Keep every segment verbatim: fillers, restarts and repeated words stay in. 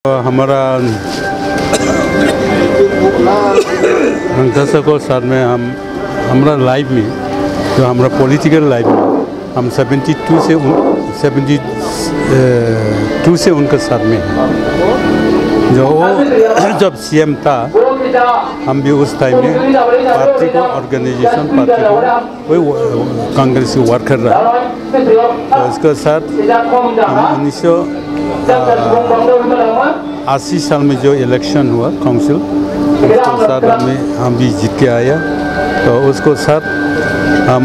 हमारा लंगथासा को साथ में हम हमारा लाइफ में जो हमारा पॉलिटिकल लाइफ में हम सेवेंटी टू से सेवेंटी टू से उनके साथ में हैं। जो जब सीएम था हम भी उस टाइम में पार्टी को ऑर्गेनाइजेशन पार्टी को कोई कांग्रेस की वर्कर रहा। तो उसके साथ हम उन्नीस सौ अस्सी साल में जो इलेक्शन हुआ काउंसिल उसके साथ हमें हम भी जीत के आया। तो उसको साथ हम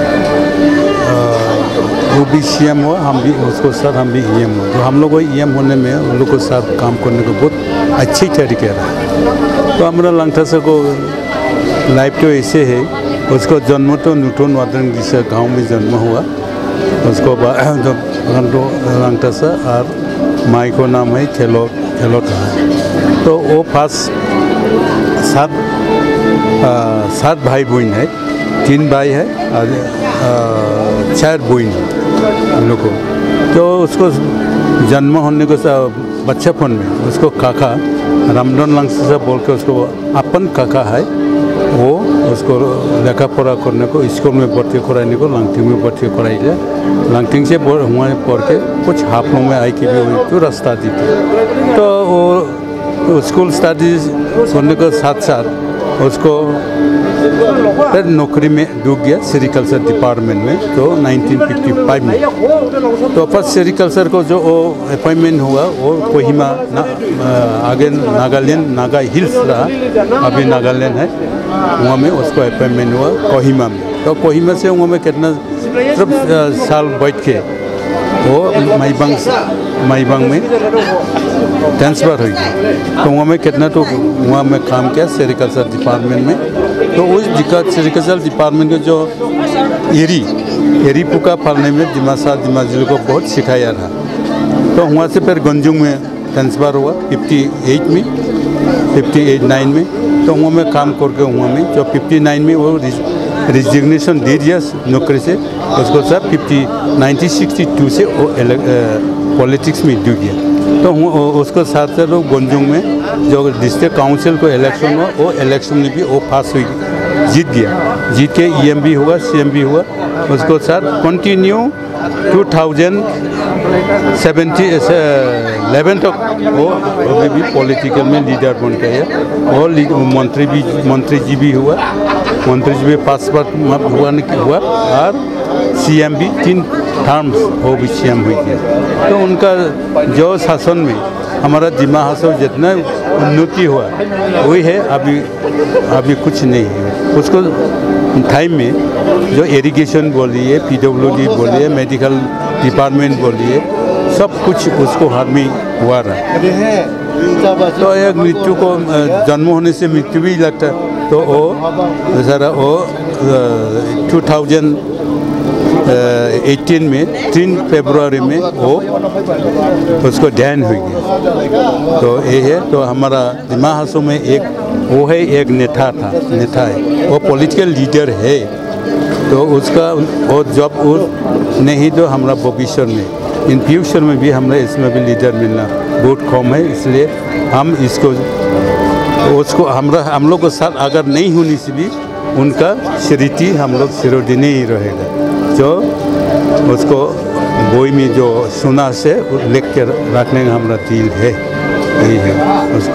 वो भी सीएम हुआ, हम भी उसको साथ हम भी ईएम हुआ। तो हम लोग को ईएम होने में उन लोग को साथ काम करने को बहुत अच्छी तरीके रहा। तो हमारा लंगथासा को लाइफ तो ऐसे है। उसको जन्म तो नुटन वादन जिस गाँव में जन्म हुआ। उसको बाद लंगथासा और माई को नाम है खेलो खेलो था। तो वो पास सात सात भाई बहन है, तीन भाई है और चार बहन हम लोग को। तो उसको जन्म होने को बच्चापन में उसको काका रामधन लंगथासा बोल के उसको अपन काका है। वो उसको लेखा पढ़ा करने को स्कूल में भर्ती कराने को लांगटिंग में भर्ती कराई जाए। लांगटिंग से वहाँ पढ़ के कुछ हाफलों में आई के भी हुई तो रास्ता दी थी। तो वो स्कूल स्टडीज करने के साथ साथ उसको फिर नौकरी में डूब गया सेरिकल्चर डिपार्टमेंट में। तो नाइनटीन फिफ्टी फाइव में तो फर्स्ट सेरिकल्चर को जो अपॉइंटमेंट हुआ वो कोहिमा ना, आगे नागालैंड नागा हिल्स रहा, अभी नागालैंड है। वहाँ में उसको अपॉइंटमेंट हुआ कोहिमा में। तो कोहिमा से वहाँ में कितना सिर्फ साल बैठ के वो माईबांग माईबांग में ट्रांसफ़र हुई। तो वहाँ में कितना तो वहाँ में काम किया सेरिकल्चर डिपार्टमेंट में। तो उस सेरिकल्चर डिपार्टमेंट के जो एरी एरी पुका पालने में दिमासा दिमाजिल को बहुत सिखाया था। तो वहाँ से फिर गंजुंग में ट्रांसफ़र हुआ फिफ्टी एट में फिफ्टी एट नाइन में। तो वहाँ में काम करके वहाँ में जो फिफ्टी नाइन में वो रिजिग्नेशन दे दिया नौकरी से। उसको सब फिफ्टी नाइनटीन सिक्सटी टू से वो पॉलिटिक्स में डूब गया। तो उसको साथ साथ वो गंजुंग में जो डिस्ट्रिक्ट काउंसिल को इलेक्शन हुआ वो इलेक्शन में भी वो पास हुई जीत गया। जीत के ईएम भी हुआ सीएम भी हुआ। उसको साथ continue two thousand seventy eleven तक वो अभी भी पॉलिटिकल में लीडर बन गया। और मंत्री भी मंत्री जी भी हुआ मंत्री जी भी पाँच बार हुआ हुआ और सीएम भी तीन टर्म्स वो भी सीएम हुई है। तो उनका जो शासन में हमारा दिमाग हासिल जितना उन्नति हुआ वही है। अभी अभी कुछ नहीं है। उसको टाइम में जो इरिगेशन बोलिए पीडब्ल्यूडी बोलिए मेडिकल डिपार्टमेंट बोलिए सब कुछ उसको हाथ में हुआ रहा। तो एक मृत्यु को जन्म होने से मृत्यु भी लगता। तो वो बेचारा वो टू थाउजेंड एटीन में तीन फरवरी में वो उसको ध्यान हुई गया। तो ये है। तो हमारा दिमाग हासों में एक वो है एक नेता था नेता है वो पॉलिटिकल लीडर है। तो उसका वो जब वो नहीं तो हमारा भविष्य में इन फ्यूचर में भी हमारा इसमें भी लीडर मिलना बहुत कम है। इसलिए हम इसको उसको हमरा हम लोग के साथ अगर नहीं होने से भी उनका स्मृति हम लोग चिरदिन ही रहेगा। जो उसको बोई में जो सुना से लिख के रखने का हमारा दिल है यही है उसको।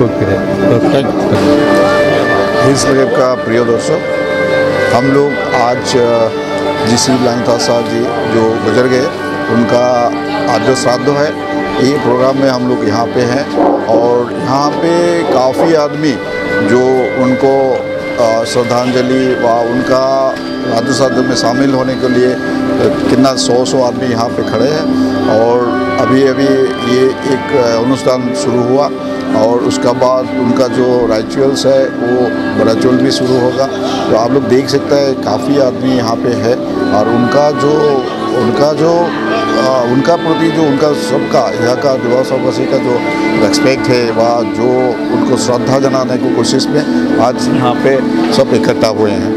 हिल्स ब्रेव का प्रिय दर्शक, हम लोग आज जिसी लंगथासा जी जो गुजर गए उनका आज जो श्राद्ध है ये प्रोग्राम में हम लोग यहाँ पे हैं। और यहाँ पे काफ़ी आदमी जो उनको श्रद्धांजलि व उनका राजू श्राद्ध में शामिल होने के लिए कितना सौ सौ आदमी यहाँ पे खड़े हैं। और अभी अभी ये एक अनुष्ठान शुरू हुआ और उसका बाद उनका जो रिचुअल्स है वो रिचुअल भी शुरू होगा। तो आप लोग देख सकते हैं काफ़ी आदमी यहाँ पे है। और उनका जो उनका जो आ, उनका प्रति जो उनका सबका यहाँ का दिवासावासी का जो रेस्पेक्ट है वह जो उनको श्रद्धा जनाने की कोशिश में आज यहाँ पे सब इकट्ठा हुए हैं।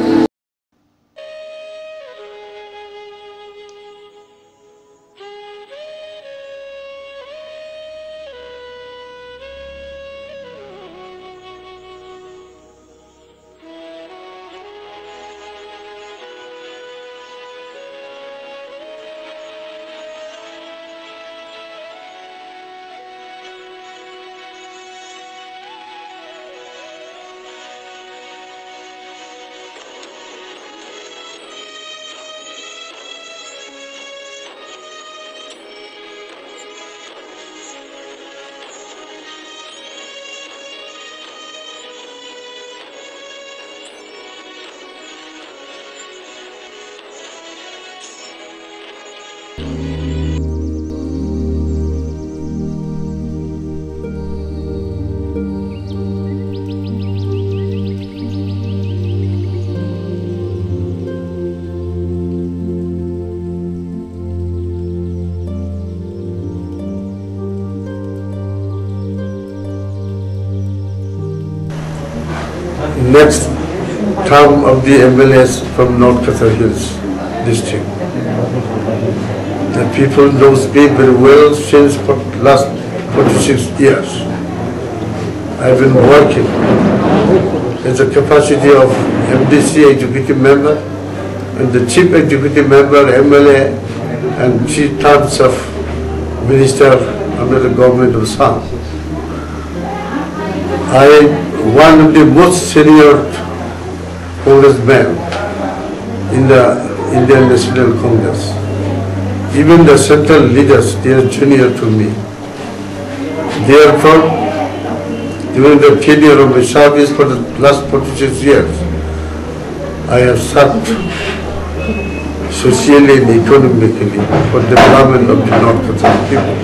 next term of the M L As from North Qatar Hills district. The people knows me very well since for last forty-six years. I've been working as a capacity of M D C executive member and the chief executive member, M L A, and three terms of minister under the government of Assam. I am one of the most senior congressmen in the Indian National Congress. Even the central leaders, they are junior to me. Therefore, during the tenure of my service for the last forty-six years, I have served socially and economically for the development of the North Qatar people.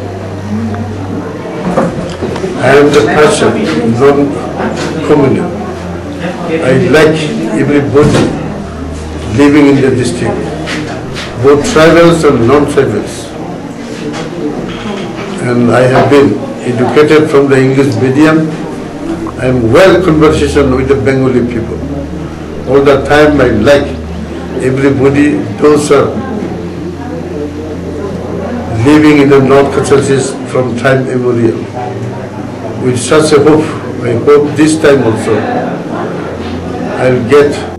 I am the person, non-communal. I like everybody living in the district, both tribals and non-tribals. And I have been educated from the English medium. I am well conversation with the Bengali people. All the time I like everybody, those are living in the North Qatar from time immemorial. With such a hope, I hope this time also I'll get